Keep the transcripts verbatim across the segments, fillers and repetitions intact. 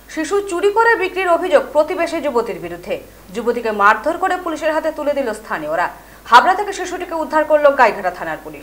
শিশু চুরি করে বিক্রির অভিযোগ প্রতিবেশী যুবতীর বিরুদ্ধে। যুবতীকে মারধর করে পুলিশের হাতে তুলে দিল স্থানীয়রা। হাবড়া থেকে শিশুটিকে উদ্ধার করল গাইঘাটা থানার পুলিশ।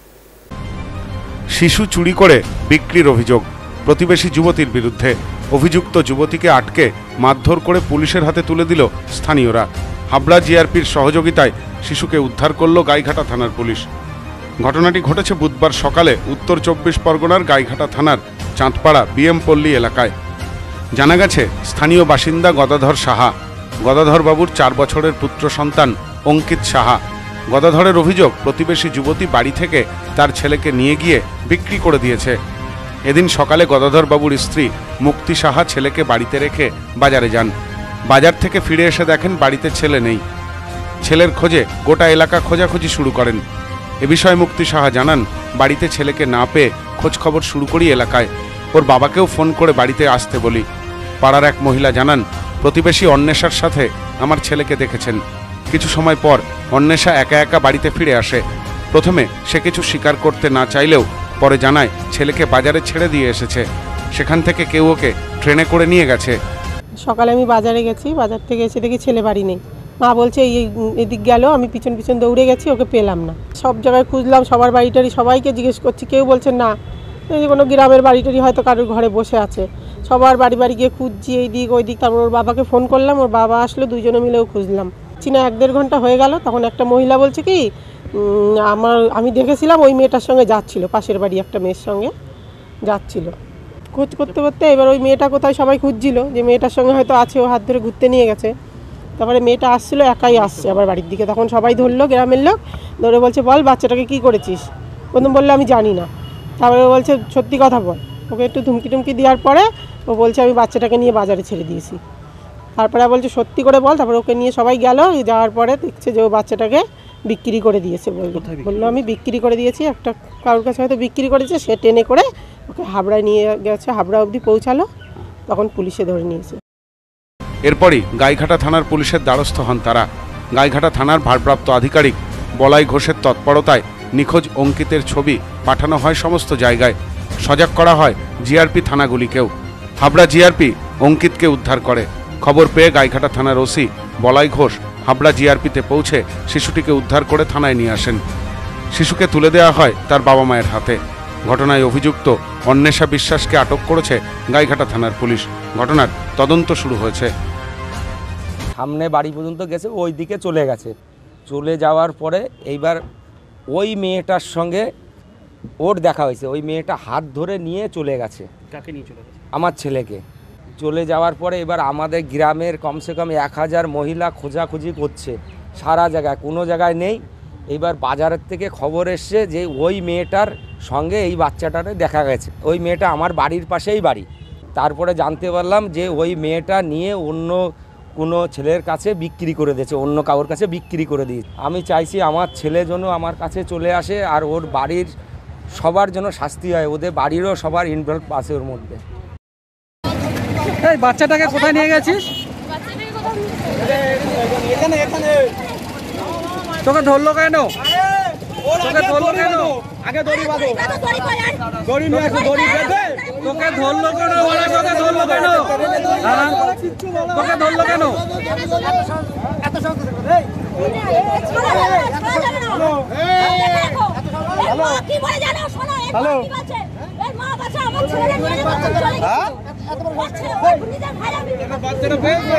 শিশু চুরি করে বিক্রির অভিযোগ প্রতিবেশী যুবতীর বিরুদ্ধে। অভিযুক্ত যুবতীকে আটকে মারধর করে পুলিশের হাতে তুলে দিল স্থানীয়রা। হাবড়া জিআরপির সহযোগিতায় শিশুকে উদ্ধার করল গাইঘাটা থানার পুলিশ। ঘটনাটি ঘটেছে বুধবার সকালে উত্তর চব্বিশ পরগনার গাইঘাটা থানার চাঁদপাড়া বিএম পল্লী এলাকায়। জানা গেছে, স্থানীয় বাসিন্দা গদাধর সাহা। গদাধর বাবুর চার বছরের পুত্র সন্তান অঙ্কিত সাহা। গদাধরের অভিযোগ, প্রতিবেশী যুবতী বাড়ি থেকে তার ছেলেকে নিয়ে গিয়ে বিক্রি করে দিয়েছে। এদিন সকালে গদাধর বাবুর স্ত্রী মুক্তি সাহা ছেলেকে বাড়িতে রেখে বাজারে যান। বাজার থেকে ফিরে এসে দেখেন বাড়িতে ছেলে নেই। ছেলের খোঁজে গোটা এলাকা খোঁজাখুঁজি শুরু করেন। এ বিষয়ে মুক্তি সাহা জানান, বাড়িতে ছেলেকে না পেয়ে খোঁজ খবর শুরু করি এলাকায়। ওর বাবাকেও ফোন করে বাড়িতে আসতে বলি। পাড়ার এক মহিলা জানান, প্রতিবেশী অন্বেষার সাথে আমার ছেলেকে দেখেছেন। কিছু সময় পর অন্বেষা একা একা বাড়িতে ফিরে আসে। প্রথমে সে কিছু স্বীকার করতে না চাইলেও পরে জানায় ছেলেকে বাজারে ছেড়ে দিয়ে এসেছে। সেখান থেকে কেউ ওকে ট্রেনে করে নিয়ে গেছে। সকালে আমি বাজারে গেছি, বাজার থেকে এসে দেখি ছেলে বাড়ি নেই। মা বলছে এই এদিক গেল, আমি পিছন পিছন দৌড়ে গেছি, ওকে পেলাম না। সব জায়গায় খুঁজলাম, সবার বাড়িটারি সবাইকে জিজ্ঞেস করছি, কেউ বলছে না। এই কোনো গ্রামের বাড়িটারি হয়তো কারোর ঘরে বসে আছে। সবার বাড়ি বাড়ি গিয়ে খুঁজছি, এই দিক ওই দিক। তারপর ওর বাবাকে ফোন করলাম, ওর বাবা আসলো, দুজনে মিলেও খুঁজলাম। চিনা এক দেড় ঘন্টা হয়ে গেল। তখন একটা মহিলা বলছে কি, আমার আমি দেখেছিলাম ওই মেয়েটার সঙ্গে যাচ্ছিল, পাশের বাড়ি একটা মেয়ের সঙ্গে যাচ্ছিল। খোঁজ করতে করতে এবার ওই মেয়েটা কোথায় সবাই খুঁজছিল, যে মেয়েটার সঙ্গে হয়তো আছে, ও হাত ধরে ঘুরতে নিয়ে গেছে। তারপরে মেয়েটা আসছিল, একাই আসছে আবার বাড়ির দিকে। তখন সবাই ধরলো, গ্রামের লোক ধরে বলছে, বল বাচ্চাটাকে কি করেছিস? প্রথম বললো আমি জানি না। তারপরে বলছে সত্যি কথা বল। ওকে একটু ধুমকি টুমকি দেওয়ার পরে ও বলছে আমি বাচ্চাটাকে নিয়ে বাজারে ছেড়ে দিয়েছি। তারপরে বলছে সত্যি করে বল। তারপরে ওকে নিয়ে সবাই গেল, যাওয়ার পরে দেখছে যে ও বাচ্চাটাকে বিক্রি করে দিয়েছে। বললো বললো আমি বিক্রি করে দিয়েছি, একটা কারোর কাছে হয়তো বিক্রি করেছে। সে টেনে করে ওকে হাবড়ায় নিয়ে গেছে, হাবড়া অবধি পৌঁছালো, তখন পুলিশে ধরে নিয়েছে। এরপরই গাইঘাটা থানার পুলিশের দ্বারস্থ হন তারা। গাইঘাটা থানার ভারপ্রাপ্ত আধিকারিক বলাই ঘোষের তৎপরতায় নিখোঁজ অঙ্কিতের ছবি পাঠানো হয় সমস্ত জায়গায়। সজাগ করা হয় জিআরপি থানাগুলিকেও। হাবড়া জিআরপি অঙ্কিতকে উদ্ধার করে। খবর পেয়ে গাইঘাটা থানার ওসি বলাই ঘোষ হাবড়া জিআরপিতে পৌঁছে শিশুটিকে উদ্ধার করে থানায় নিয়ে আসেন। শিশুকে তুলে দেওয়া হয় তার বাবা মায়ের হাতে। ঘটনায় অভিযুক্ত অন্বেষা বিশ্বাসকে আটক করেছে গাইঘাটা থানার পুলিশ। ঘটনার তদন্ত শুরু হয়েছে। সামনে বাড়ি পর্যন্ত গেছে, ওই দিকে চলে গেছে। চলে যাওয়ার পরে এইবার ওই মেয়েটার সঙ্গে ওর দেখা হয়েছে। ওই মেয়েটা হাত ধরে নিয়ে চলে গেছে। কাকে নিয়ে চলে গেছে? আমার ছেলেকে। চলে যাওয়ার পরে এবার আমাদের গ্রামের কমসে কম এক হাজার মহিলা খোঁজাখুঁজি করছে সারা জায়গায়, কোনো জায়গায় নেই। এইবার বাজারের থেকে খবর এসছে যে ওই মেয়েটার সঙ্গে এই বাচ্চাটারে দেখা গেছে। ওই মেয়েটা আমার বাড়ির পাশেই বাড়ি। তারপরে জানতে পারলাম যে ওই মেয়েটা নিয়ে অন্য কোনো ছেলের কাছে বিক্রি করে দিয়েছে, অন্য কারোর কাছে বিক্রি করে দিয়েছে। আমি চাইছি আমার ছেলে যেন আমার কাছে চলে আসে, আর ওর বাড়ির সবার জন্য শাস্তি হয়, ওদের বাড়িরও সবার ইনভলভ আছে ওর মধ্যে। এই বাচ্চাটাকে কোথায় নিয়ে গেছিস? তোকে ধরলো কেন? তোকে ধরলো কেন? আগে দড়ি বাঁধো, দড়ি নিয়ে আসো, দড়ি বেঁধে। তোকে ধরলো কেন? ওরা তোকে ধরলো কেন? তোকে ধরলো কেন? হ্যালো, বাচ্চাটা পেয়েছে?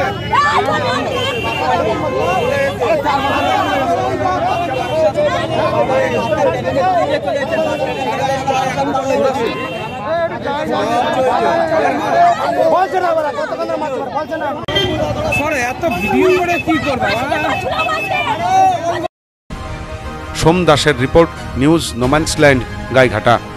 এত ভিডিও করে কি করবে? সোম দাসের রিপোর্ট, নিউজ নোম্যান্সল্যান্ড, গাইঘাটা।